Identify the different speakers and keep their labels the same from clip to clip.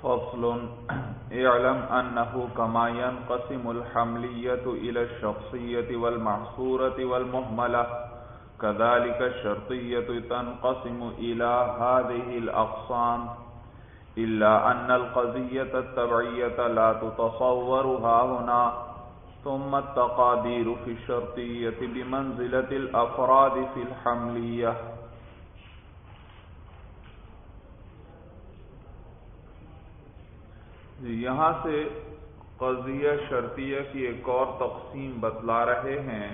Speaker 1: فصل اعلم انه كما ينقسم الحملية الى الشخصية والمحصورة والمهملة كذلك الشرطية تنقسم الى هذه الاقسام الا ان القضية التبعية لا تتصور هاهنا ثم التقادير في الشرطية بمنزلة الافراد في الحملية. یہاں سے قضیہ شرطیہ کی ایک اور تقسیم بتلا رہے ہیں.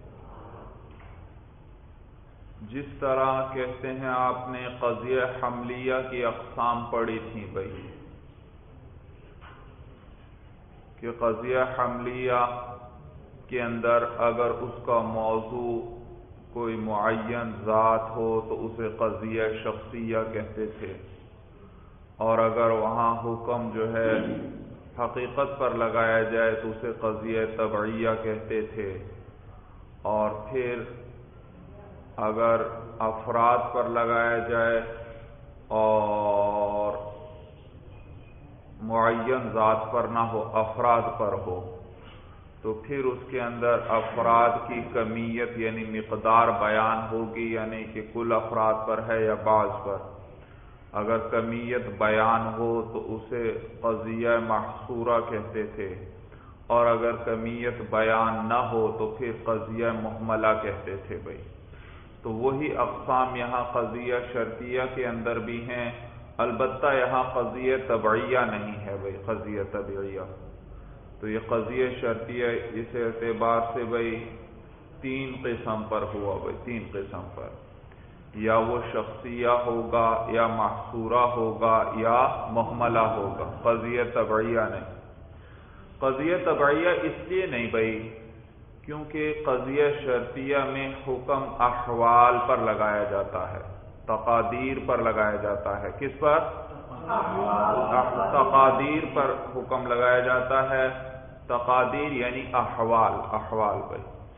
Speaker 1: جس طرح کہتے ہیں آپ نے قضیہ حملیہ کی اقسام پڑھی تھی بھائی کہ قضیہ حملیہ کے اندر اگر اس کا موضوع کوئی معین ذات ہو تو اسے قضیہ شخصیہ کہتے تھے، اور اگر وہاں حکم جو ہے حقیقت پر لگایا جائے تو اسے قضیہ تبعیہ کہتے تھے، اور پھر اگر افراد پر لگایا جائے اور معین ذات پر نہ ہو افراد پر ہو تو پھر اس کے اندر افراد کی کمیت یعنی مقدار بیان ہوگی، یعنی کہ کل افراد پر ہے یا بعض پر. اگر کمیت بیان ہو تو اسے قضیہ محصورہ کہتے تھے، اور اگر کمیت بیان نہ ہو تو پھر قضیہ محملہ کہتے تھے بھائی. تو وہی اقسام یہاں قضیہ شرطیہ کے اندر بھی ہیں، البتہ یہاں قضیہ تبعیہ نہیں ہے بھائی، قضیہ تبعیہ. تو یہ قضیہ شرطیہ اس اعتبار سے بھائی تین قسم پر ہوا بھائی، تین قسم پر، یا وہ شخصیہ ہوگا یا محصورہ ہوگا یا محملہ ہوگا، قضیہ تبعیہ نہیں. قضیہ تبعیہ اس لیے نہیں بھائی کیونکہ قضیہ شرطیہ میں حکم احوال پر لگایا جاتا ہے، تقادیر پر لگایا جاتا ہے. کس پر؟ تقادیر پر حکم لگایا جاتا ہے. تقادیر یعنی احوال، احوال بھائی.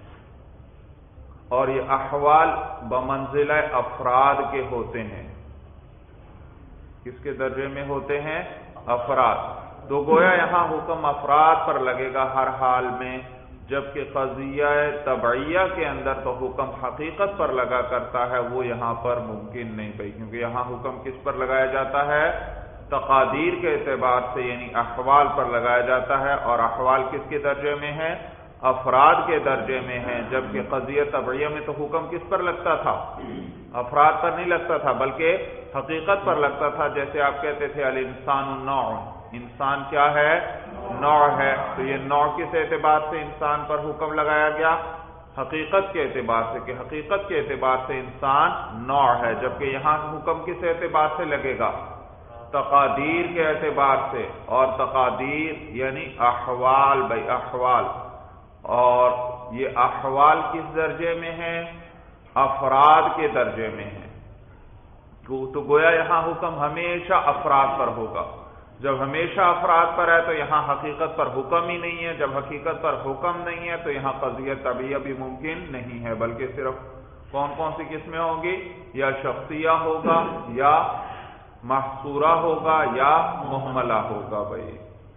Speaker 1: اور یہ احوال بمنزلہ افراد کے ہوتے ہیں. کس کے درجے میں ہوتے ہیں؟ افراد. تو گویا یہاں حکم افراد پر لگے گا ہر حال میں، جبکہ قضیہ تبعیہ کے اندر تو حکم حقیقت پر لگا کرتا ہے، وہ یہاں پر ممکن نہیں بھائی، کیونکہ یہاں حکم کس پر لگایا جاتا ہے؟ تقادیر کے اعتبار سے یعنی احوال پر لگایا جاتا ہے، اور احوال کس کے درجے میں ہے؟ افراد کے درجے میں ہیں. جبکہ قضیہ تبعیہ میں تو حکم کس پر لگتا تھا؟ افراد پر نہیں لگتا تھا بلکہ حقیقت پر لگتا تھا. جیسے آپ کہتے تھے الانسان نوع، انسان کیا ہے؟ نوع ہے. تو یہ نوع کس اعتبار سے انسان پر حکم لگایا گیا؟ حقیقت کے اعتبار سے، کہ حقیقت کے اعتبار سے انسان نوع ہے. جبکہ یہاں حکم کس اعتبار سے لگے گا؟ تقادیر کے اعتبار سے. اور تقادیر یعنی احوال بھائی، احوال. اور یہ احوال کس درجے میں ہیں؟ افراد کے درجے میں ہیں. تو گویا یہاں حکم ہمیشہ افراد پر ہوگا. جب ہمیشہ افراد پر ہے تو یہاں حقیقت پر حکم ہی نہیں ہے. جب حقیقت پر حکم نہیں ہے تو یہاں قضیہ تبعیہ بھی ممکن نہیں ہے، بلکہ صرف کون کون سی قسمیں ہوں گی؟ یا شخصیہ ہوگا یا محصورہ ہوگا یا محملہ ہوگا بھائی.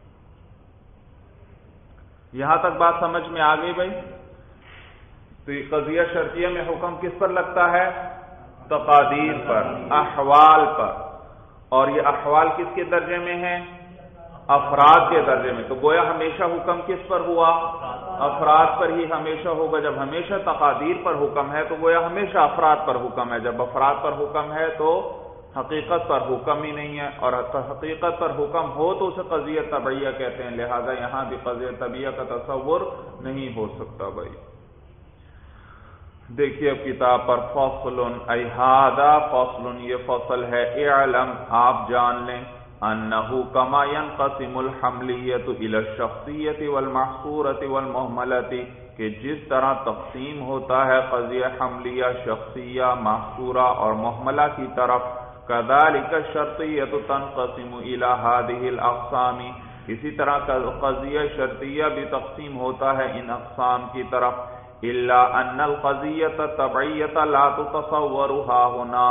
Speaker 1: یہاں تک بات سمجھ میں آ گئی بھائی. تو یہ قضیہ شرطیہ میں حکم کس پر لگتا ہے؟ تقادیر پر، احوال پر. اور یہ احوال کس کے درجے میں ہیں؟ افراد کے درجے میں. تو گویا ہمیشہ حکم کس پر ہوا؟ افراد پر ہی ہمیشہ ہوگا. جب ہمیشہ تقادیر پر حکم ہے تو گویا ہمیشہ افراد پر حکم ہے. جب افراد پر حکم ہے تو حقیقت پر حکم ہی نہیں ہے، اور حقیقت پر حکم ہو تو اسے قضیہ تبعیہ کہتے ہیں. لہذا یہاں بھی قضیہ تبعیہ کا تصور نہیں ہو سکتا بھائی. دیکھیے اب کتاب پر فصل ای ھذا فصل، یہ فصل ہے. اعلم، آپ جان لیں، انہ کما ينقسم الحملیۃ الی الشخصیۃ والمحصورۃ والمہملۃ، کہ جس طرح تقسیم ہوتا ہے قضیہ حملیہ شخصیہ، محصورہ اور محملہ کی طرف، کذالک الشرطیۃ تنقسم الی ھذہ الاقسام، اسی طرح قضیہ شرطیہ بھی تقسیم ہوتا ہے ان اقسام کی طرف. الا ان القضیۃ التبعیۃ لا تتصور ها هنا،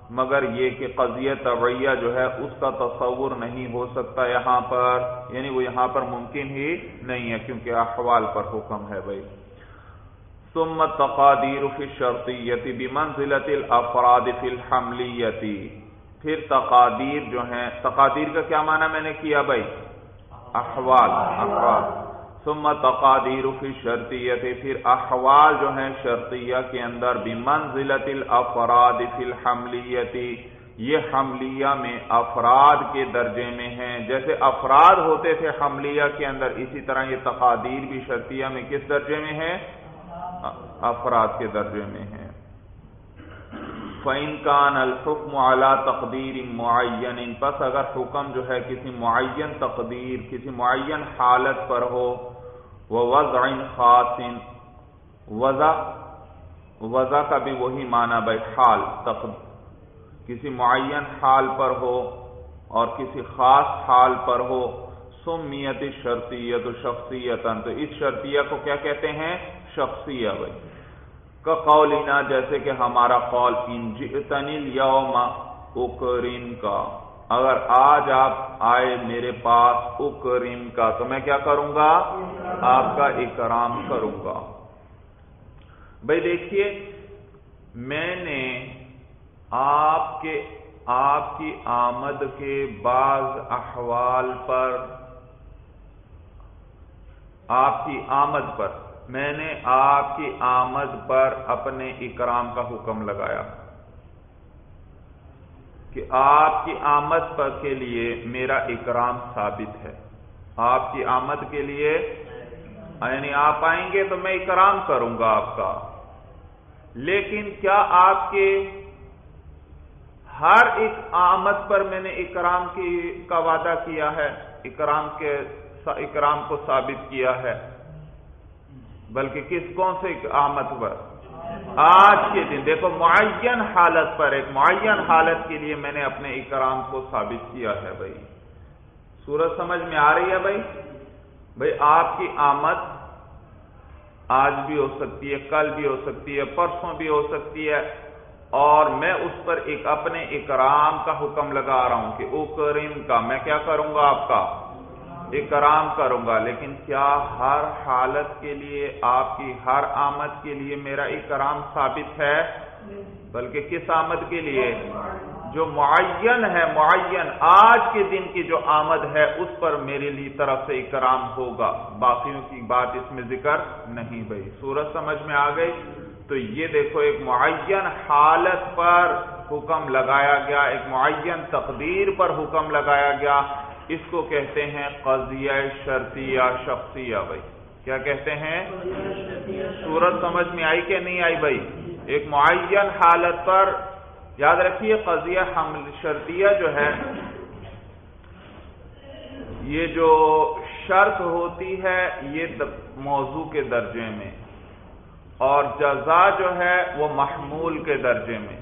Speaker 1: مگر یہ کہ قضیہ طبعیہ جو ہے اس کا تصور نہیں ہو سکتا یہاں پر، یعنی وہ یہاں پر ممکن ہی نہیں ہے کیونکہ احوال پر حکم ہے بھائی۔ ثم التقادیر فی الشرطیۃ بمنزلۃ الافراد فی الحملیۃ، پھر تقادیر جو ہیں، تقادیر کا کیا معنی میں نے کیا بھائی؟ احوال، افراد۔ ثم تقادیر فی الشرطیۃ، پھر احوال جو ہیں شرطیہ کے اندر بمنزلۃ الافراد فی الحملیۃ، یہ حملیہ میں افراد کے درجے میں ہیں، جیسے افراد ہوتے تھے حملیہ کے اندر، اسی طرح یہ تقادیر بھی شرطیہ میں کس درجے میں ہیں؟ افراد کے درجے میں ہیں۔ فَإِنْ كَانَ الْحُكْمُ عَلَى تَقْدِيرٍ مُعَيَّنٍ، پس اگر حکم جو ہے کسی معین تقدیر، کسی معین حالت پر ہو، وَوَضْعٍ خَاصٍ، وضع کا بھی وہی معنی بھائی حال، کسی معین حال پر ہو اور کسی خاص حال پر ہو، سمیت الشرطیۃ شخصیۃً، تو اس شرطیہ کو کیا کہتے ہیں؟ شخصیہ بھائی۔ کقولنا، جیسے کہ ہمارا قول، ان جئتنی الیوم اکرمکا، اگر آج آپ آئے میرے پاس، اکرمکا، تو میں کیا کروں گا؟ آپ کا اکرام کروں گا۔ بھائی دیکھیے، میں نے آپ کی آمد کے بعض احوال پر، آپ کی آمد پر، میں نے آپ کی آمد پر اپنے اکرام کا حکم لگایا کہ آپ کی آمد پر کے لیے میرا اکرام ثابت ہے۔ آپ کی آمد کے لیے یعنی آپ آئیں گے تو میں اکرام کروں گا آپ کا، لیکن کیا آپ کے ہر ایک آمد پر میں نے اکرام کا وعدہ کیا ہے، اکرام کو ثابت کیا ہے؟ بلکہ کون سے آمد پر؟ آج کے دن۔ دیکھو، معین حالت پر، ایک معین حالت کے لیے میں نے اپنے اکرام کو ثابت کیا ہے بھائی۔ سورج سمجھ میں آ رہی ہے بھائی؟ بھائی آپ کی آمد آج بھی ہو سکتی ہے، کل بھی ہو سکتی ہے، پرسوں بھی ہو سکتی ہے، اور میں اس پر ایک اپنے اکرام کا حکم لگا رہا ہوں کہ اکرم کا، میں کیا کروں گا؟ آپ کا اکرام کروں گا، لیکن کیا ہر حالت کے لیے، آپ کی ہر آمد کے لیے میرا اکرام ثابت ہے؟ بلکہ کس آمد کے لیے؟ جو معین ہے، معین آج کے دن کی جو آمد ہے اس پر میرے لیے طرف سے اکرام ہوگا، باقیوں کی بات اس میں ذکر نہیں بھائی۔ سورج سمجھ میں آ گئی؟ تو یہ دیکھو، ایک معین حالت پر حکم لگایا گیا، ایک معین تقدیر پر حکم لگایا گیا، اس کو کہتے ہیں قضیہ شرطیہ شخصیہ بھائی۔ کیا کہتے ہیں؟ صورت سمجھ میں آئی کہ نہیں آئی بھائی؟ ایک معین حالت پر، یاد رکھیے قضیہ شرطیہ جو ہے، یہ جو شرط ہوتی ہے یہ موضوع کے درجے میں، اور جزا جو ہے وہ محمول کے درجے میں۔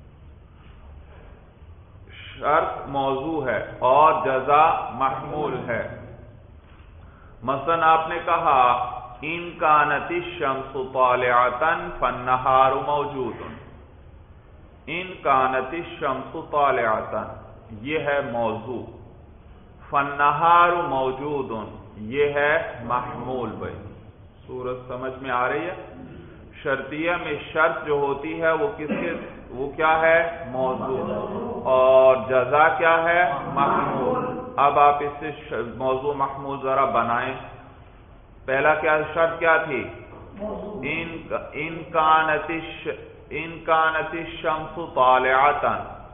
Speaker 1: شرط موضوع ہے اور جزا محمول ہے۔ مثلا آپ نے کہا ان کانت الشمس طالعۃ فالنہار موجود، ان کانت الشمس طالعۃ، یہ ہے موضوع، فالنہار موجود، یہ ہے محمول بھائی۔ صورت سمجھ میں آ رہی ہے؟ شرطیہ میں شرط جو ہوتی ہے وہ کیا ہے؟ موضوع، اور جزا کیا ہے؟ محمول۔ اب آپ اس سے موضوع محمول ذرا بنائیں۔ پہلا کیا شرط کیا تھی؟ ان کانت الشمس طالعۃ،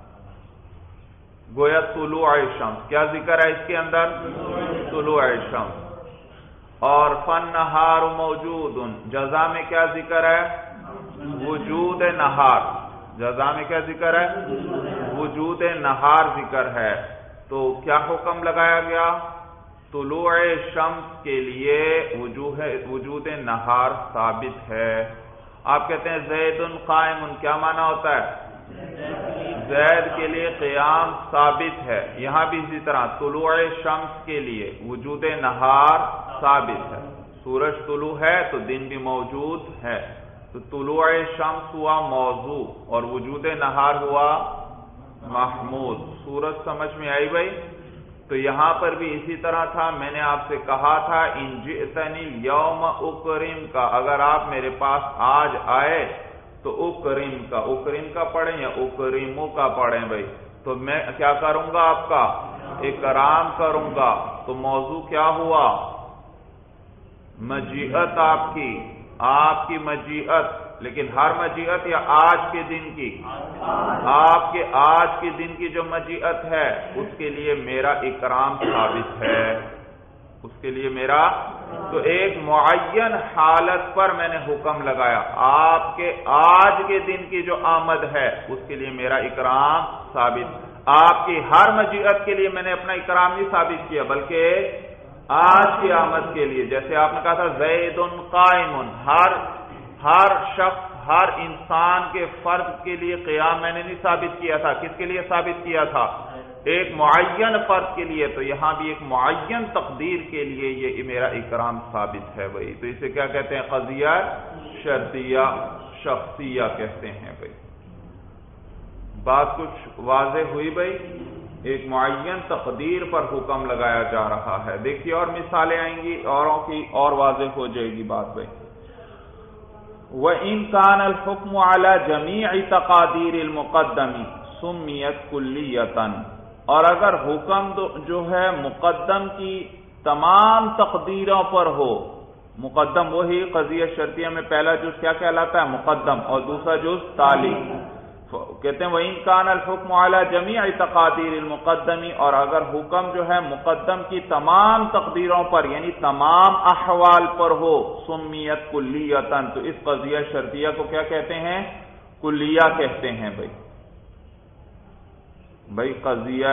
Speaker 1: گویا طلوع شمس، کیا ذکر ہے اس کے اندر؟ طلوع شمس۔ اور فالنہار موجود، جزا میں کیا ذکر ہے؟ وجود نہار، جزا میں کیا ذکر ہے؟ وجود نہار ذکر ہے۔ تو کیا حکم لگایا گیا؟ طلوع شمس کے لیے وجود نہار ثابت ہے۔ آپ کہتے ہیں زید قائم، کیا معنی ہوتا ہے؟ زید کے لیے قیام ثابت ہے۔ یہاں بھی اسی طرح طلوع شمس کے لیے وجود نہار ثابت ہے۔ سورج طلوع ہے تو دن بھی موجود ہے، تو طلوع شمس ہوا موضوع اور وجود نہار ہوا محمود. صورت سمجھ میں آئی بھائی؟ تو یہاں پر بھی اسی طرح تھا. میں نے آپ سے کہا تھا ان جئتنی الیوم اکرم کا، اگر آپ میرے پاس آج آئے تو اکرم کا پڑھیں یا اکرمو کا پڑھیں بھائی. تو میں کیا کروں گا؟ آپ کا اکرام کروں گا. تو موضوع کیا ہوا؟ مجیعت آپ کی مجیعت. لیکن ہر مجیعت یا آج کے دن کی؟ آپ کے آج کے دن کی جو مجیعت ہے اس کے لیے میرا اکرام ثابت ہے. اس کے لیے میرا تو ایک معین حالت پر میں نے حکم لگایا. آپ کے آج کے دن کی جو آمد ہے اس کے لیے میرا اکرام ثابت. آپ کی ہر مجیعت کے لیے میں نے اپنا اکرام نہیں ثابت کیا، بلکہ آج کی آمد کے لیے. جیسے آپ نے کہا تھا زید قائم، ہر شخص ہر انسان کے فرد کے لیے قیام میں نے نہیں ثابت کیا تھا. کس کے لیے ثابت کیا تھا؟ ایک معین فرد کے لیے. تو یہاں بھی ایک معین تقدیر کے لیے یہ میرا اکرام ثابت ہے بھائی. تو اسے کیا کہتے ہیں؟ قضیہ شرطیہ شخصیہ کہتے ہیں بھائی. بات کچھ واضح ہوئی بھائی؟ ایک معین تقدیر پر حکم لگایا جا رہا ہے. دیکھیے اور مثالیں آئیں گی اوروں کی، اور واضح ہو جائے گی بات بھائی. وَإِن كَانَ الْحُكْمُ عَلَى جَمِيعِ تَقَادِيرِ الْمُقَدَّمِ سُمِّيَتْ كُلِّيَّةً، اور اگر حکم جو ہے مقدم کی تمام تقدیروں پر ہو. مقدم وہی قضیہ شرطیہ میں پہلا جز کیا کہلاتا ہے؟ مقدم، اور دوسرا جز تالی. کہتے ہیں وَإِن كَانَ الْحُكْمُ عَلَى جَمِيعِ تَقَادِيرِ الْمُقَدَّمِ، اور اگر حکم جو ہے مقدم کی تمام تقدیروں پر یعنی تمام احوال پر ہو، سمیت کلیۃً، تو اس قضیہ شرطیہ کو کیا کہتے ہیں؟ کلیہ کہتے ہیں بھائی. قضیہ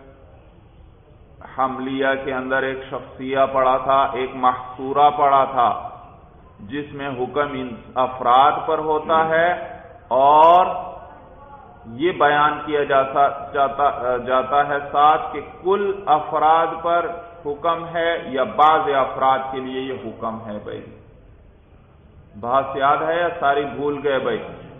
Speaker 1: حملیہ کے اندر ایک شخصیہ پڑا تھا، ایک محصورہ پڑا تھا، جس میں حکم افراد پر ہوتا ہے اور یہ بیان کیا جاتا ہے ساتھ کہ کل افراد پر حکم ہے یا بعض افراد کے لیے یہ حکم ہے بھائی. بات یاد ہے یا ساری بھول گئے بھائی؟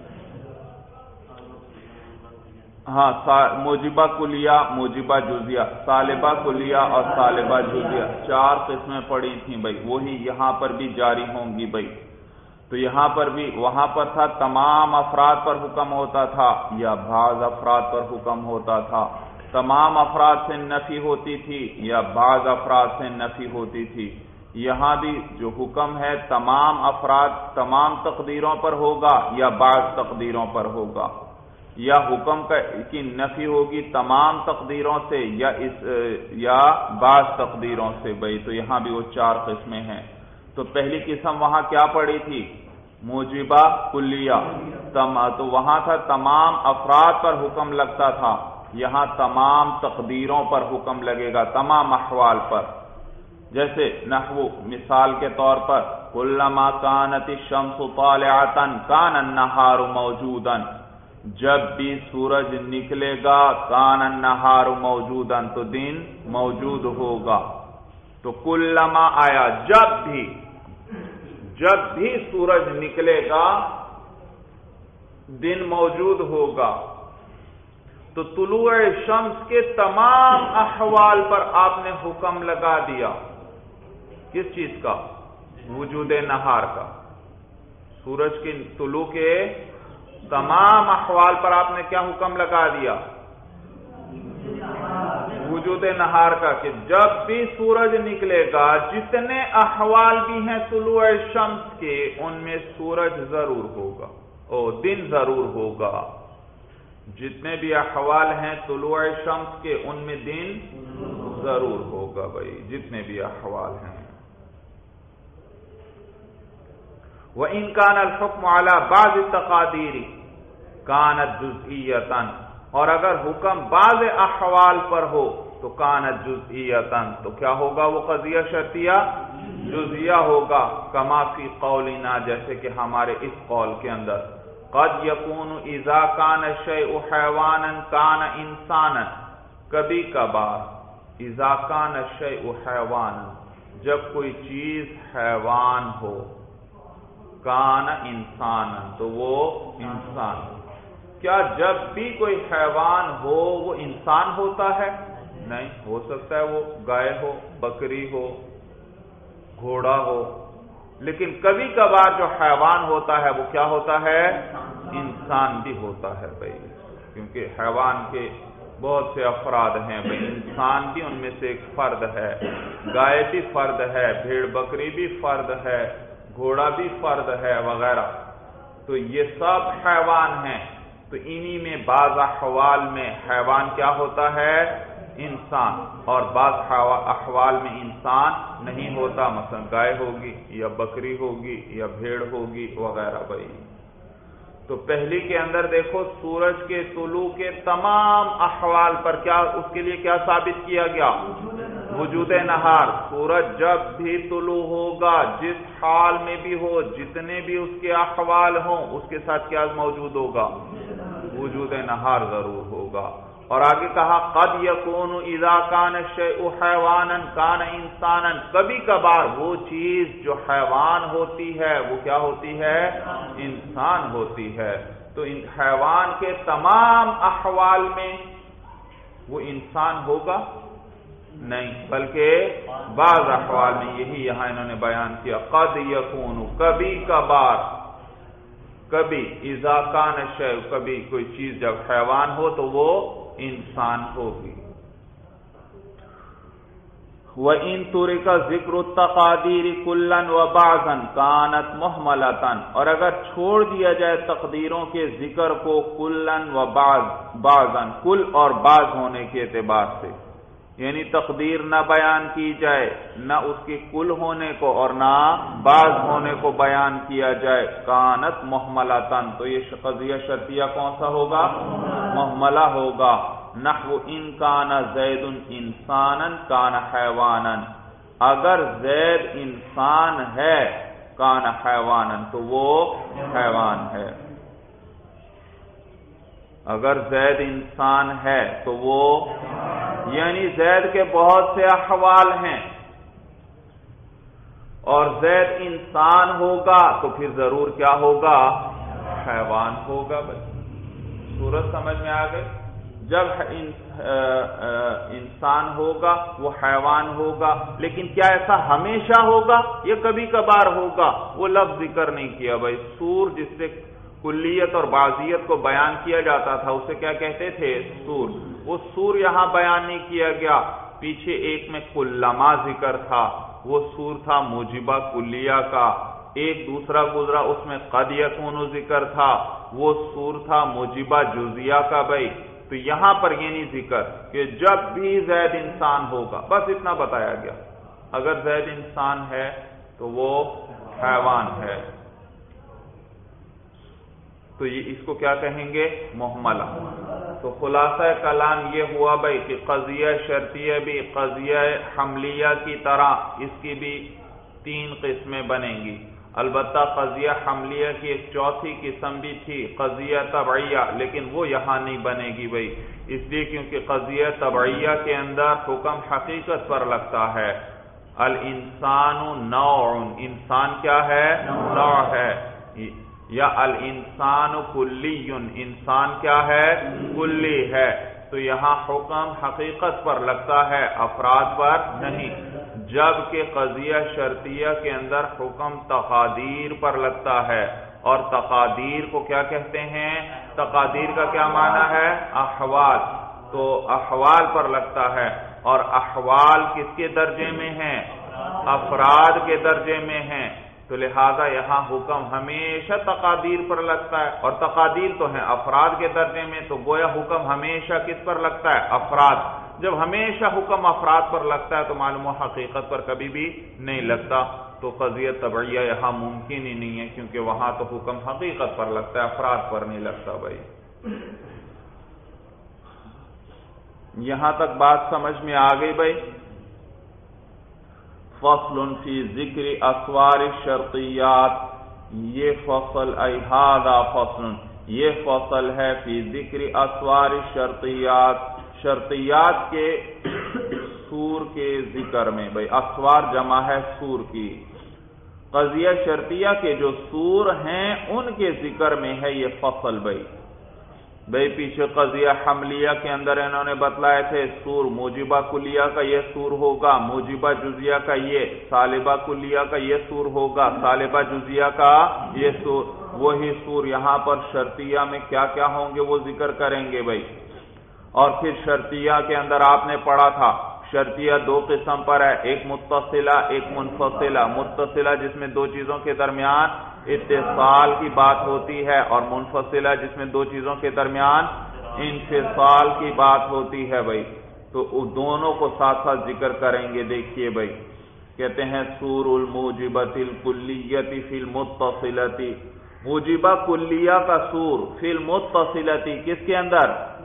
Speaker 1: ہاں، موجبہ کلیہ، موجبہ جزیہ، سالبہ کلیہ اور سالبہ جزیہ، 4 قسمیں پڑی تھیں بھائی. وہی یہاں پر بھی جاری ہوں گی بھائی. تو یہاں پر بھی وہاں پر تھا تمام افراد پر حکم ہوتا تھا یا بعض افراد پر حکم ہوتا تھا. تمام افراد سے نفی ہوتی تھی یا بعض افراد سے نفی ہوتی تھی. یہاں بھی جو حکم ہے تمام افراد تمام تقدیروں پر ہوگا یا بعض تقدیروں پر ہوگا، یا حکم کی نفی ہوگی تمام تقدیروں سے یا بعض تقدیروں سے بھائی. تو یہاں بھی وہ 4 قسمیں ہیں. تو پہلی قسم وہاں کیا پڑی تھی؟ موجبہ کلیہ. تو وہاں تھا تمام افراد پر حکم لگتا تھا، یہاں تمام تقدیروں پر حکم لگے گا، تمام احوال پر. جیسے نحو مثال کے طور پر کلما کانت الشمس طالعۃ کان النہار موجودا، جب بھی سورج نکلے گا کان النہار موجودا، تو دن موجود ہوگا. تو کلما آیا جب بھی سورج نکلے گا دن موجود ہوگا. تو طلوع شمس کے تمام احوال پر آپ نے حکم لگا دیا. کس چیز کا؟ وجود نہار کا. سورج کے طلوع کے تمام احوال پر آپ نے کیا حکم لگا دیا؟ وجود نہار کا، کہ جب بھی سورج نکلے گا جتنے احوال بھی ہیں طلوع شمس کے ان میں سورج ضرور ہوگا دن ضرور ہوگا. جتنے بھی احوال ہیں طلوع شمس کے ان میں دن ضرور ہوگا بھائی، جتنے بھی احوال ہیں. وَإِن كَانَ الْحُكْمُ عَلَى بَعْضِ التَّقَادِيرِ كَانَتْ جُزْئِيَّةً، اور اگر حکم بعض احوال پر ہو تو کانت جزئیتاً، تو کیا ہوگا؟ وہ قضیہ شرطیہ جزئیہ ہوگا. کما فی قولنا، جیسے کہ ہمارے اس قول کے اندر قد یکون اذا کان الشیء حیوانا کان انسانا، کبھی کبھار اذا کان الشیء حیوانا، جب کوئی چیز حیوان ہو، کان انسانا، تو وہ انسان. کیا جب بھی کوئی حیوان ہو وہ انسان ہوتا ہے؟ نہیں، ہو سکتا ہے وہ گائے ہو، بکری ہو، گھوڑا ہو، لیکن کبھی کبھار جو حیوان ہوتا ہے وہ کیا ہوتا ہے؟ انسان بھی ہوتا ہے بھائی، کیونکہ حیوان کے بہت سے افراد ہیں بھائی، انسان بھی ان میں سے ایک فرد ہے، گائے بھی فرد ہے، بھیڑ بکری بھی فرد ہے، گھوڑا بھی فرد ہے وغیرہ، تو یہ سب حیوان ہیں۔ تو انہی میں بعض احوال میں حیوان کیا ہوتا ہے؟ انسان، اور بعض احوال میں انسان نہیں ہوتا، مثلا گائے ہوگی یا بکری ہوگی یا بھیڑ ہوگی وغیرہ بھائی۔ تو پہلی کے اندر دیکھو سورج کے طلوع کے تمام احوال پر کیا اس کے لیے کیا ثابت کیا گیا؟ وجود نہار۔ سورج جب بھی طلوع ہوگا، جس حال میں بھی ہو، جتنے بھی اس کے احوال ہوں، اس کے ساتھ کیا موجود ہوگا؟ وجود نہار ضرور ہوگا۔ اور آگے کہا قد یکون اذا کان الشیء حیوانا کان انسانا، کبھی کبھار وہ چیز جو حیوان ہوتی ہے وہ کیا ہوتی ہے؟ انسان ہوتی ہے۔ تو ان حیوان کے تمام احوال میں وہ انسان ہوگا؟ نہیں، بلکہ بعض احوال میں، یہی یہاں انہوں نے بیان کیا، قد یکون، کبھی کبھار، کبھی اذا کان الشیء، کبھی کوئی چیز جب حیوان ہو تو وہ انسان ہوگی۔ وَإِن تُرِكَ ذِكْرُ التَّقَادِيرِ كُلًّا وَبَعْضًا كَانَتْ مُحْمَلَةً، اور اگر چھوڑ دیا جائے تقدیروں کے ذکر کو کُلًّا وَبَعْضًا، کل اور بعض ہونے کے اعتبار سے، یعنی تقدیر نہ بیان کی جائے، نہ اس کے کل ہونے کو اور نہ بعض ہونے کو بیان کیا جائے، کانت محملتن، تو یہ قضیہ شرطیہ کون سا ہوگا؟ محملہ ہوگا۔ نحو ان کان زید انسانا کان حیوانا، اگر زید انسان ہے، کان حیوانا، تو وہ حیوان ہے۔ اگر زید انسان ہے تو وہ، یعنی زید کے بہت سے احوال ہیں، اور زید انسان ہوگا تو پھر ضرور کیا ہوگا؟ حیوان ہوگا بھائی۔ صورت سمجھ میں آ گئی؟ جب انسان ہوگا وہ حیوان ہوگا، لیکن کیا ایسا ہمیشہ ہوگا؟ یہ کبھی کبھار ہوگا، وہ لفظ ذکر نہیں کیا بھائی۔ سور جس سے کلیت اور بعضیت کو بیان کیا جاتا تھا اسے کیا کہتے تھے؟ سور۔ وہ سور یہاں بیان نہیں کیا گیا، پیچھے ایک میں کلما ذکر تھا، وہ سور تھا موجبہ کلیہ کا، ایک دوسرا گزرا اس میں قد یکون ذکر تھا، وہ سور تھا موجبہ جزیہ کا بھائی۔ تو یہاں پر یہ نہیں ذکر کہ جب بھی زید انسان ہوگا، بس اتنا بتایا گیا، اگر زید انسان ہے تو وہ حیوان ہے، تو یہ اس کو کیا کہیں گے؟ محملہ۔ تو خلاصہ کلام یہ ہوا بھائی کہ قضیہ شرطیہ بھی قضیہ حملیہ کی طرح اس کی بھی 3 قسمیں بنیں گی۔ البتہ قضیہ حملیہ کی ایک چوتھی قسم بھی تھی، قضیہ تبعیہ، لیکن وہ یہاں نہیں بنے گی بھائی، اس لیے کیونکہ قضیہ تبعیہ کے اندر حکم حقیقت پر لگتا ہے۔ الانسان نوع، انسان کیا ہے؟ نوع ہے، یا الانسان کلی، انسان کیا ہے؟ کلی ہے، تو یہاں حکم حقیقت پر لگتا ہے، افراد پر نہیں، جبکہ قضیہ شرطیہ کے اندر حکم تقادیر پر لگتا ہے، اور تقادیر کو کیا کہتے ہیں؟ تقادیر کا کیا معنی ہے؟ احوال، تو احوال پر لگتا ہے، اور احوال کس کے درجے میں ہیں؟ افراد کے درجے میں ہیں، تو لہذا یہاں حکم ہمیشہ تقادیر پر لگتا ہے، اور تقادیر تو ہیں افراد کے درجے میں، تو گویا حکم ہمیشہ کس پر لگتا ہے؟ افراد۔ جب ہمیشہ حکم افراد پر لگتا ہے تو معلوم و حقیقت پر کبھی بھی نہیں لگتا، تو قضیہ تبعیہ یہاں ممکن ہی نہیں ہے، کیونکہ وہاں تو حکم حقیقت پر لگتا ہے، افراد پر نہیں لگتا بھائی۔ یہاں تک بات سمجھ میں آ گئی بھائی؟ فصل فی ذکر اسوار الشرطیات، یہ فصل هذا فصل، یہ فصل ہے فی ذکر اسوار الشرطیات، شرطیات کے سور کے ذکر میں بھائی، اسوار جمع ہے سور کی، قضیہ شرطیہ کے جو سور ہیں ان کے ذکر میں ہے یہ فصل بھائی۔ بھئی پیچھے قضیہ حملیہ کے اندر انہوں نے بتلائے تھے سور موجبہ کلیہ کا یہ سور ہوگا، موجبہ جزیہ کا یہ، سالبہ کلیہ کا یہ سور ہوگا، سالبہ جزیہ کا یہ سور، وہی سور یہاں پر شرطیہ میں کیا کیا ہوں گے وہ ذکر کریں گے بھئی۔ اور پھر شرطیہ کے اندر آپ نے پڑھا تھا شرطیہ دو قسم پر ہے، ایک متصلہ ایک منفصلہ۔ متصلہ جس میں دو چیزوں کے درمیان اتصال کی بات ہوتی ہے، اور منفصلہ جس میں دو چیزوں کے درمیان انفصال کی بات ہوتی ہے بھائی۔ تو دونوں کو ساتھ ساتھ ذکر کریں گے۔ دیکھیے بھائی کہتے ہیں سور الموجبۃ الکلیۃ فی المتصلۃ، موجبہ کلیہ کا سور فی المتصلۃ کس کے اندر؟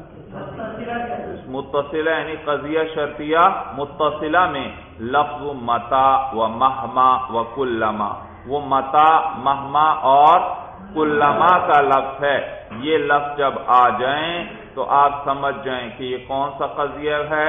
Speaker 1: متصلہ یعنی قضیہ شرطیہ متصلہ میں لفظ متا و مہما و کلما، وہ متا مہما اور کلما کا لفظ ہے۔ یہ لفظ جب آ جائیں تو آپ سمجھ جائیں کہ یہ کون سا قضیہ ہے،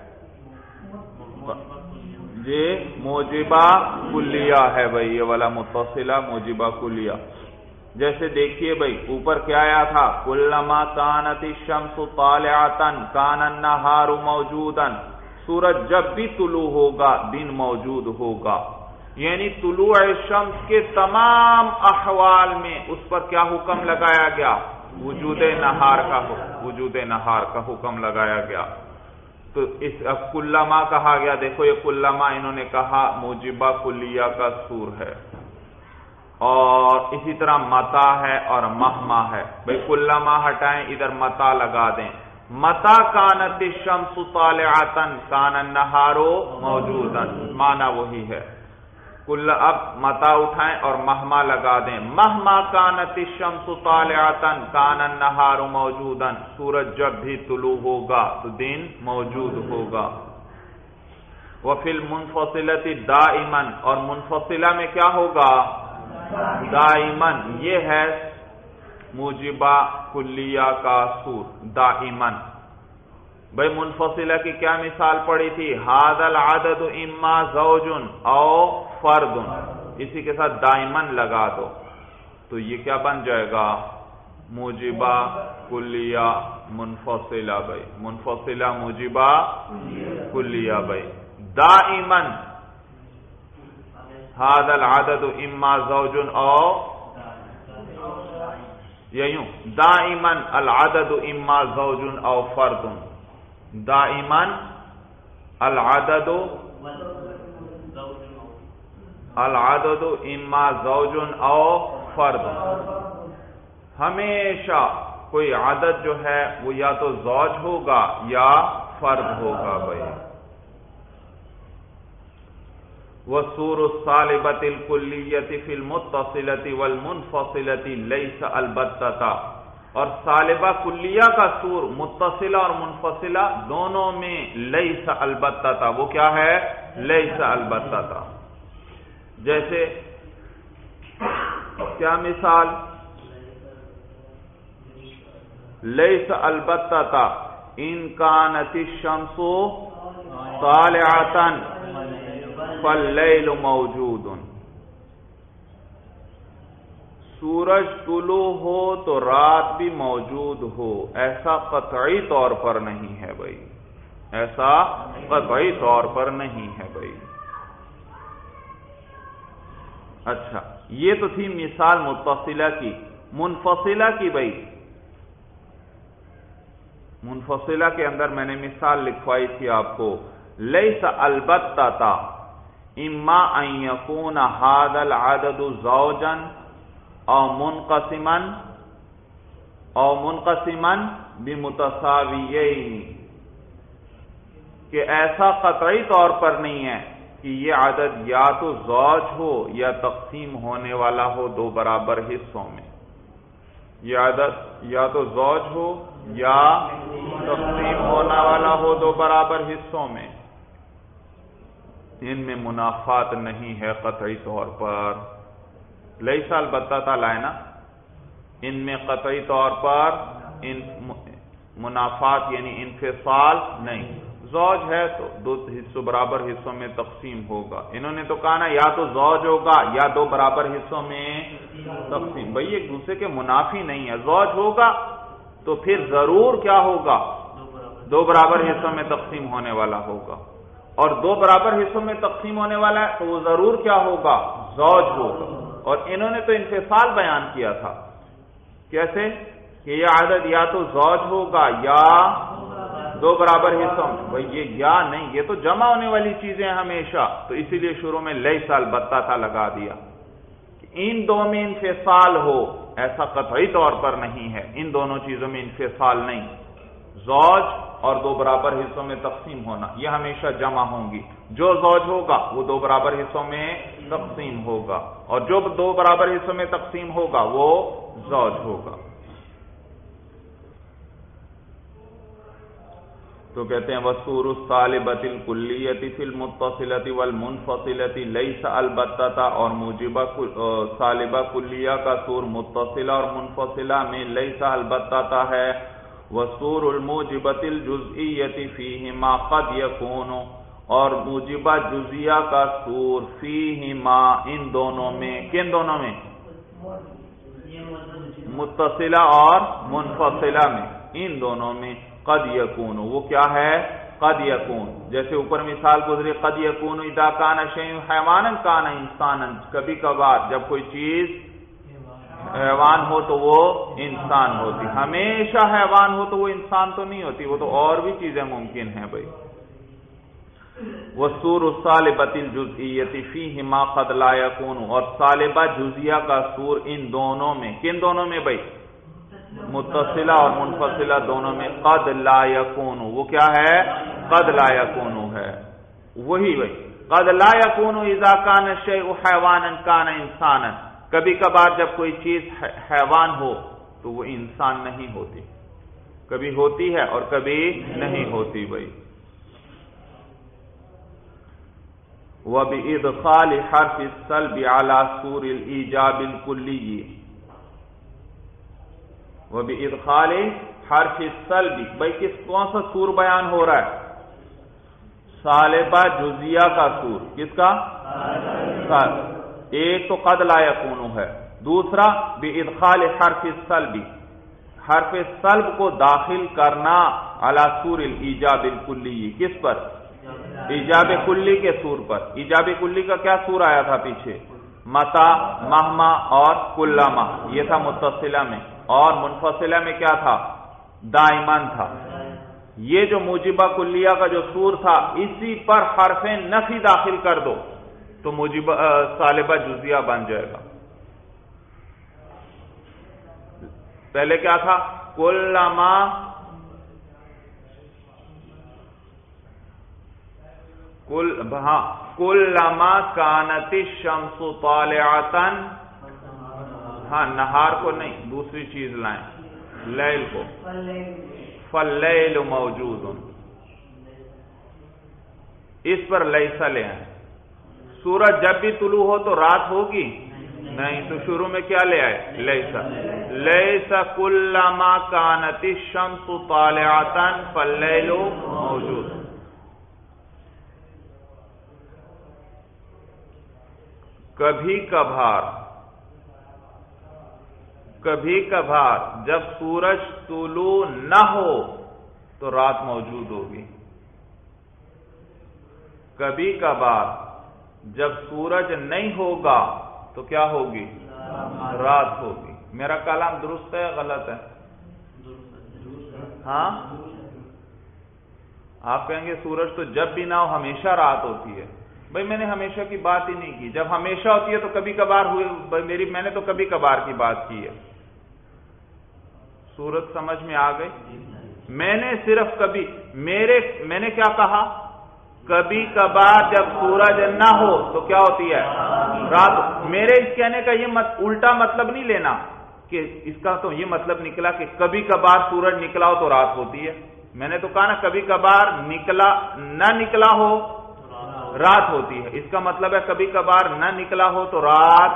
Speaker 1: یہ موجبہ کلیہ ہے بھائی، یہ والا متصلہ موجبہ کلیہ۔ جیسے دیکھیے بھائی اوپر کیا آیا تھا، کلما کانت الشمس طالعۃ کان النہار موجودا، سورج جب بھی طلوع ہوگا دن موجود ہوگا، یعنی طلوع شمس کے تمام احوال میں اس پر کیا حکم لگایا گیا؟ وجود نہار کا حکم لگایا گیا۔ تو اس اب کلما کہا گیا، دیکھو یہ کلما انہوں نے کہا موجبہ کلیہ کا سور ہے، اور اسی طرح متا ہے اور مہما ہے بھئی۔ کلما ہٹائیں ادھر متا لگا دیں، متا کانت الشمس طالعۃ کان النہار موجودا، معنی وہی ہے۔ اب متا اٹھائیں اور مہما لگا دیں، مہما کانت الشمس طالعۃ کان النہار موجودا، سورج جب بھی طلوع ہوگا تو دن موجود ہوگا۔ وفی المنفصلۃ دائما، اور منفصلہ میں کیا ہوگا؟ دائمن، یہ ہے موجبہ کلیہ کا سور دائمن۔ بھئی منفصلہ کی کیا مثال پڑی تھی؟ ھذا العدد اما زوج او فرد، اسی کے ساتھ دائمن لگا دو تو یہ کیا بن جائے گا؟ موجبہ کلیہ منفصلہ بھئی، منفصلہ موجبہ کلیہ بھئی۔ دائمن ھذا العدد اما زوج او، یوں دائمن العدد اما زوج او فرد، دائمن العدد اما زوج او فرد، ہمیشہ کوئی عدد جو ہے وہ یا تو زوج ہوگا یا فرد ہوگا بھائی۔ وَسُورُ الصَّالِبَةِ الْكُلِّيَّةِ فِي الْمُتَّصِلَةِ وَالْمُنْفَصِلَةِ لَيْسَ الْبَتَّةَ، اور صالبہ کلیہ کا سور متصلہ اور منفصلہ دونوں میں لیس البتہ، وہ کیا ہے؟ لیس البتہ۔ جیسے کیا مثال؟ لیس البتہ ان کانت الشمس طالعۃ فاللیل موجود، سورج طلوع ہو تو رات بھی موجود ہو، ایسا قطعی طور پر نہیں ہے بھائی، ایسا قطعی طور پر نہیں ہے بھائی۔ اچھا یہ تو تھی مثال متصلہ کی۔ منفصلہ کی بھائی، منفصلہ کے اندر میں نے مثال لکھوائی تھی آپ کو، لیس البتہ اما ان یکون ھذا العدد زوجا او منقسما بمتساویین، کہ ایسا قطعی طور پر نہیں ہے کہ یہ عدد یا تو زوج ہو یا تقسیم ہونے والا ہو دو برابر حصوں میں، یہ عدد یا تو زوج ہو یا تقسیم ہونے والا ہو دو برابر حصوں میں، ان میں منافات نہیں ہے قطعی طور پر۔ لیس البتہ لائے نا، ان میں قطعی طور پر ان منافات یعنی انفصال نہیں، زوج ہے تو دو حصوں برابر حصوں میں تقسیم ہوگا۔ انہوں نے تو کہا نا یا تو زوج ہوگا یا دو برابر حصوں میں تقسیم، بھئی ایک دوسرے کے منافی نہیں ہے، زوج ہوگا تو پھر ضرور کیا ہوگا؟ دو برابر حصوں میں تقسیم ہونے والا ہوگا، اور دو برابر حصوں میں تقسیم ہونے والا ہے تو وہ ضرور کیا ہوگا؟ زوج ہوگا۔ اور انہوں نے تو انفصال بیان کیا تھا، کیسے کہ یہ عدد یا تو زوج ہوگا یا دو برابر حصوں میں۔ بھئی یہ یا نہیں، یہ تو جمع ہونے والی چیزیں ہیں ہمیشہ، تو اسی لیے شروع میں لیس البتہ تھا لگا دیا کہ ان دو میں انفصال ہو، ایسا قطعی طور پر نہیں ہے، ان دونوں چیزوں میں انفصال نہیں، زوج اور دو برابر حصوں میں تقسیم ہونا یہ ہمیشہ جمع ہوں گی۔ جو زوج ہوگا وہ دو برابر حصوں میں تقسیم ہوگا، اور جو دو برابر حصوں میں تقسیم ہوگا وہ زوج ہوگا۔ تو کہتے ہیں وَالسُّورُ الصَّالِبَةِ الْكُلِّيَّةِ فِي الْمُتَّصِلَةِ وَالْمُنْفَصِلَةِ لَيْسَ الْبَتَّةَ، اور موجبہ صالبہ کلیہ کا سور متصلہ اور منفصلہ میں لیس البتہ ہے۔ وَالسُّورُ الْمُوجِبَةِ الْجُزْئِيَّةِ فِيهِمَا قَدْ يَكُونُ، اور موجبہ جزیہ کا سور فیہما ان دونوں میں، کن دونوں میں؟ متصلہ اور منفصلہ میں، ان دونوں میں قد یکون، وہ کیا ہے؟ قد یکون، جیسے اوپر مثال گزری قد یکون اذا کان شیء حیوانا کان انسانا، کبھی کبھار جب کوئی چیز حیوان ہو تو وہ انسان ہوتی، ہمیشہ حیوان ہو تو وہ انسان تو نہیں ہوتی، وہ تو اور بھی چیزیں ممکن ہیں بھائی۔ وَالسُّورُ الصَّالِبَةِ الْجُزْئِيَّةِ فِيهِمَا قَدْ لَا يَكُونُ، اور صالبہ جزیہ کا سور ان دونوں میں، کن دونوں میں بھائی؟ متصلہ اور منفصلہ دونوں میں قد لا یکون، وہ کیا ہے؟ قد لا یکون ہے، وہی بھائی قد لا یکون اذا کان الشیء حیوانا کان انسانا، کبھی کبھار جب کوئی چیز حیوان ہو تو وہ انسان نہیں ہوتی، کبھی ہوتی ہے اور کبھی نہیں ہوتی بھائی۔ وَبِإِدْخَالِ حَرْفِ السَّلْبِ عَلَى سُورِ الْإِيجَابِ الْكُلِّيِّ، وَبِإِدْخَالِ حَرْفِ السَّلْبِ، بھائی کون سا سور بیان ہو رہا ہے؟ صالبہ جزیہ کا سور، کس کا؟ ایک تو قد لا یکون ہے، دوسرا بِإِدْخَالِ حَرْفِ السَّلْبِ، حرف سلب کو داخل کرنا علی سور الایجاب الکلی، کس پر؟ ایجاب کلی کے سور پر۔ ایجاب کلی کا کیا سور آیا تھا پیچھے؟ متا، مہما اور کلما، یہ تھا متصلہ میں، اور منفصلہ میں کیا تھا؟ دائمان تھا۔ یہ جو موجبہ کلیہ کا جو سور تھا اسی پر حرف نفی داخل کر دو تو موجبہ صالبہ جزیہ بن جائے گا۔ پہلے کیا تھا؟ کلما کانت الشمس طالعتا، ہاں نہار کو نہیں، دوسری چیز لائیں، لیل کو، فاللیل موجود، اس پر لیسا لے آئیں۔ سورج جب بھی طلوع ہو تو رات ہوگی نہیں، تو شروع میں کیا لے آئے؟ لیسا۔ لیسا کلما کانت الشمس طالعتا فاللیل موجود۔ کبھی کبھار جب سورج طلوع نہ ہو تو رات موجود ہوگی، کبھی کبھار جب سورج نہیں ہوگا تو کیا ہوگی؟ رات ہوگی۔ میرا کلام درست ہے غلط ہے؟ ہاں، آپ کہیں گے سورج تو جب بھی نہ ہو ہمیشہ رات ہوتی ہے۔ بھائی میں نے ہمیشہ کی بات ہی نہیں کی، جب ہمیشہ ہوتی ہے تو کبھی کبھار ہوئی، میں نے تو کبھی کبھار کی بات کی ہے۔ صورت سمجھ میں آ گئی؟ میں نے صرف میں نے کیا کہا؟ کبھی کبھار جب سورج نہ ہو تو کیا ہوتی ہے؟ رات۔ میرے اس کہنے کا یہ الٹا مطلب نہیں لینا کہ اس کا تو یہ مطلب نکلا کہ کبھی کبھار سورج نکلا ہو تو رات ہوتی ہے۔ میں نے تو کہا نا کبھی کبھار نہ نکلا ہو رات ہوتی ہے، اس کا مطلب ہے کبھی کبھار نہ نکلا ہو تو رات۔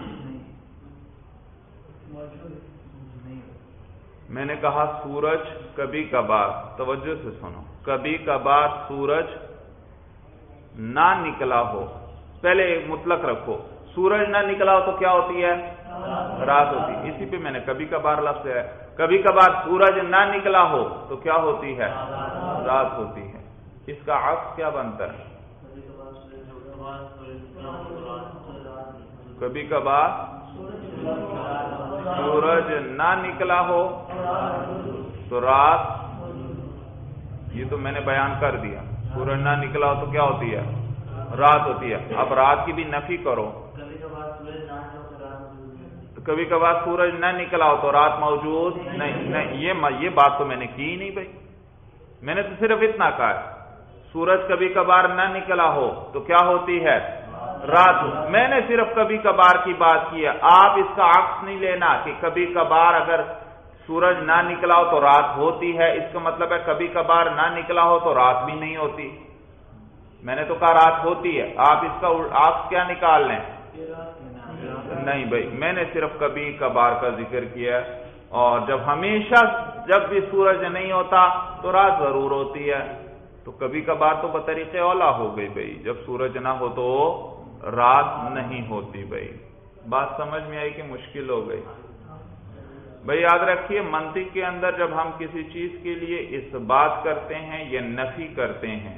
Speaker 1: میں نے کہا سورج کبھی کبھار، توجہ سے سنو، کبھی کبھار سورج نہ نکلا ہو، پہلے مطلق رکھو، سورج نہ نکلا ہو تو کیا ہوتی ہے؟ رات ہوتی ہے۔ اسی پہ میں نے کبھی کبھار لفظ ہے، کبھی کبھار سورج نہ نکلا ہو تو کیا ہوتی ہے؟ رات ہوتی ہے. اس کا عکس کیا بنتا ہے؟ کبھی کبھار سورج نہ نکلا ہو تو رات، یہ تو میں نے بیان کر دیا. سورج نہ نکلا ہو تو کیا ہوتی ہے؟ رات ہوتی ہے. اب رات کی بھی نفی کرو. کبھی کبھار سورج نہ نکلا ہو تو رات موجود نہیں. یہ بات تو میں نے کی نہیں بھائی. میں نے تو صرف اتنا کہا ہے سورج کبھی کبھار نہ نکلا ہو تو کیا ہوتی ہے؟ رات. میں نے صرف کبھی کبھار کی بات کی ہے. آپ اس کا عکس نہیں لینا کہ کبھی کبھار اگر سورج نہ نکلا ہو تو رات ہوتی ہے. اس کا مطلب ہے کبھی کبھار نہ نکلا ہو تو رات بھی نہیں ہوتی. میں نے تو کہا رات ہوتی ہے. آپ اس کا عکس کیا نکال لیں؟ نہیں بھائی، میں نے صرف کبھی کبھار کا ذکر کیا ہے. اور ہمیشہ جب بھی سورج نہیں ہوتا تو رات ضرور ہوتی ہے. تو کبھی کبھار تو بطریق اولا ہو گئی بھائی، جب سورج نہ ہو تو رات نہیں ہوتی. بھائی بات سمجھ میں آئی کہ مشکل ہو گئی؟ بھائی یاد رکھیے، منطق کے اندر جب ہم کسی چیز کے لیے اس بات کرتے ہیں یا نفی کرتے ہیں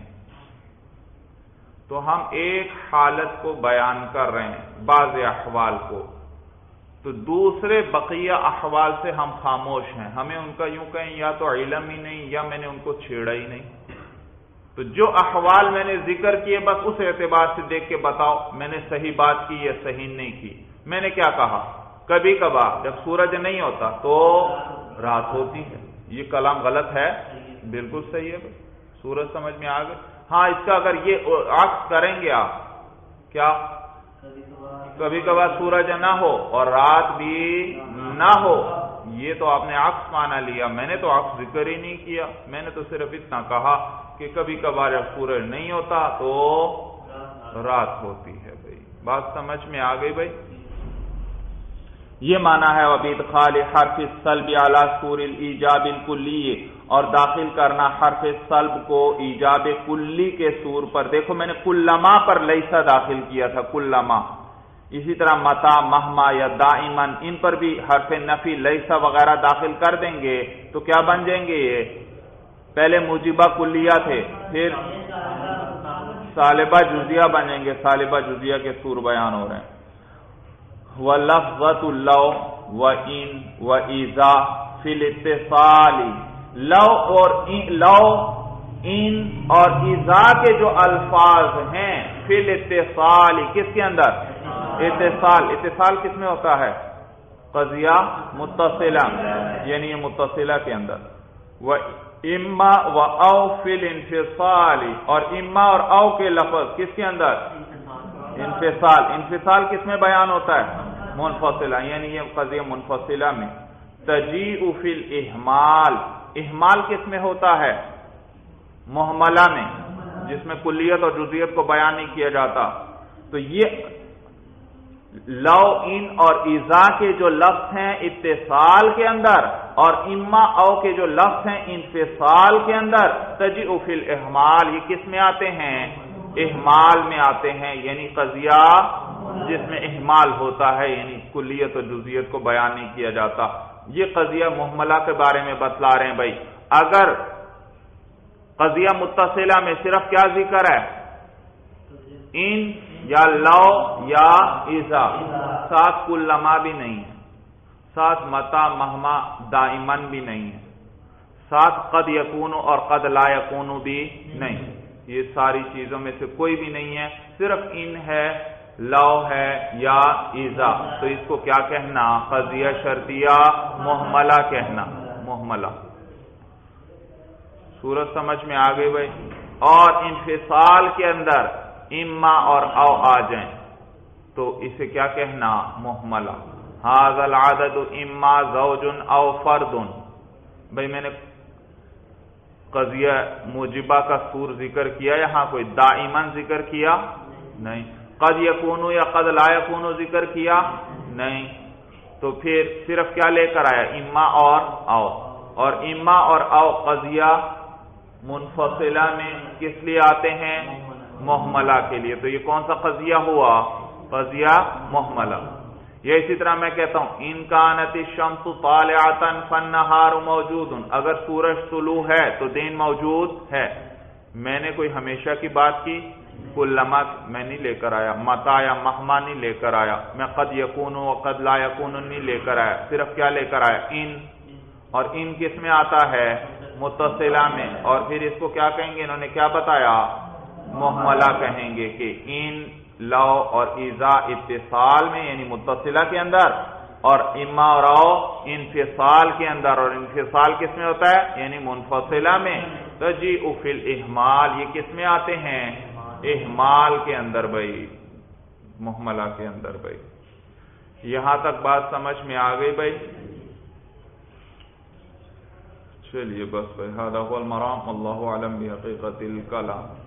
Speaker 1: تو ہم ایک حالت کو بیان کر رہے ہیں، بعض احوال کو، تو دوسرے بقیہ احوال سے ہم خاموش ہیں. ہمیں ان کا یوں کہیں یا تو علم ہی نہیں یا میں نے ان کو چھیڑا ہی نہیں. تو جو احوال میں نے ذکر کیے بس اس اعتبار سے دیکھ کے بتاؤ میں نے صحیح بات کی یا صحیح نہیں کی. میں نے کیا کہا؟ کبھی کبھار جب سورج نہیں ہوتا تو رات ہوتی ہے. یہ کلام غلط ہے؟ بالکل صحیح ہے. سورج سمجھ میں آ گئے؟ ہاں، اس کا اگر یہ عکس کریں گے آپ، کیا کبھی کبھار سورج نہ ہو اور رات بھی نہ ہو، یہ تو آپ نے عکس مانا لیا. میں نے تو عکس ذکر ہی نہیں کیا. میں نے تو صرف اتنا کہا کہ کبھی کبھار جب سورج نہیں ہوتا تو رات ہوتی ہے. بھائی بات سمجھ میں آ گئی؟ بھائی یہ مانا ہے وَبِإِدْخَالِ حرف السلب علی سور الایجاب الکلی، اور داخل کرنا حرف سلب کو ایجاب کلی کے سور پر. دیکھو میں نے کلما پر لیسا داخل کیا تھا، کلما. اسی طرح متا، مہما یا دائمن، ان پر بھی حرف نفی لیسا وغیرہ داخل کر دیں گے تو کیا بن جائیں گے؟ یہ پہلے موجبہ کلیہ تھے، پھر سالبہ جزیہ بنیں گے. سالبہ جزیہ کے سور بیان ہو رہے ہیں. وَلَفْظَةُ لَوْ وَإِنْ وَإِذَا فِي الْاِتِّصَالِ، لو ان اور اذا کے جو الفاظ ہیں فی الاتصال، کس کے اندر؟ اتصال. اتصال کس میں ہوتا ہے؟ قضیہ متصلہ، یعنی یہ متصلہ کے اندر. اما و او فی الانفصال، اور اما اور او کے لفظ کس کے اندر؟ انفصال. انفصال کس میں بیان ہوتا ہے؟ منفصلہ، یعنی یہ قضیہ منفصلہ میں. تجیء فی الاحمال، احمال کس میں ہوتا ہے؟ محملہ میں، جس میں کلیت اور جزیت کو بیان نہیں کیا جاتا. تو یہ لو، ان اور اذا کے جو لفظ ہیں اتصال کے اندر، اور اما او کے جو لفظ ہیں انفصال کے اندر، تجیء فی الاحمال، یہ کس میں آتے ہیں؟ احمال میں آتے ہیں. یعنی قضیہ جس میں احمال ہوتا ہے، یعنی کلیت اور جزیت کو بیان نہیں کیا جاتا. یہ قضیہ محملہ کے بارے میں بتلا رہے ہیں. بھائی اگر قضیہ متصلہ میں صرف کیا ذکر ہے؟ ان یا لو یا اذا، ساتھ کلما بھی نہیں ہے، ساتھ متا، مہما، دائمن بھی نہیں ہے، ساتھ قد یکون اور قد لا یکون بھی نہیں. یہ ساری چیزوں میں سے کوئی بھی نہیں ہے، صرف ان ہے، لو ہے یا اذا. تو اس کو کیا کہنا؟ قضیہ شرطیہ محملہ کہنا. محملہ. صورت سمجھ میں آ گئی بھائی؟ اور انفصال کے اندر اما اور او آ جائیں تو اسے کیا کہنا؟ محملہ. ھذا العدد اما زوج او فرد. بھائی میں نے قضیہ موجبہ کا سور ذکر کیا، یہاں کوئی دائمن ذکر کیا نہیں. قد یکون یا قد لا یکون ذکر کیا نہیں. تو پھر صرف کیا لے کر آیا؟ اما اور او. اور اما اور او قضیہ منفصلہ میں کس لیے آتے ہیں؟ محملہ کے لیے. تو یہ کون سا قضیہ ہوا؟ قضیہ محملہ. یا اسی طرح میں کہتا ہوں ان کانت الشمس طالعۃ فالنہار موجود، اگر سورج طلوع ہے تو دن موجود ہے۔ میں نے کوئی ہمیشہ کی بات کی، کلما میں نہیں لے کر آیا، متا یا مہما نہیں لے کر آیا، میں قد یکون و قد لا یکون نہیں لے کر آیا، صرف کیا لے کر آیا؟ ان، اور ان کس میں آتا ہے؟ متصلہ میں، اور پھر اس کو کیا کہیں گے؟ انہوں نے کیا بتایا؟ محملہ کہیں گے کہ ان، لو اور اذا اتصال میں یعنی متصلہ کے اندر، اور اما اور او انفصال کے اندر، اور انفصال کس میں ہوتا ہے؟ یعنی منفصلہ میں۔ تجیء فی الاحمال، یہ کس میں آتے ہیں؟ احمال کے اندر بھائی، محملہ کے اندر بھائی۔ یہاں تک بات سمجھ میں آ گئی بھائی؟ چلیے بس بھائی، ھذا هو المرام، اللہ اعلم بحقیقت الکلام۔